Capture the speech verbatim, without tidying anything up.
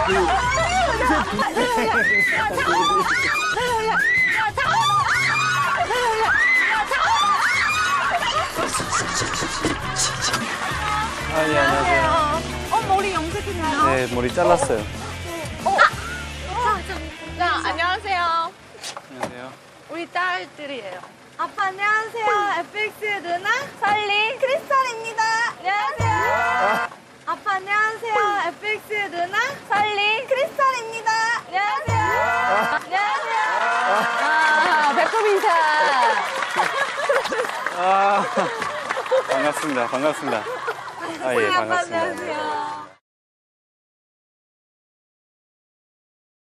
아, 예, 안녕하세요. 어, 머리 염색했나요? 네, 머리 잘랐어요. 어? 자, 안녕하세요. 안녕하세요. 우리 딸들이에요. 아빠 안녕하세요. 에프엑스의 누나 설리 크리스탈입니다. 안녕하세요. 아빠 안녕하세요. 에프엑스의 누나 설리 크리스탈입니다. 안녕하세요. 안녕하세요. 아, 배꼽 인사. 아, 반갑습니다. 반갑습니다. 아, 예, 아빠 반갑습니다. 안녕하세요.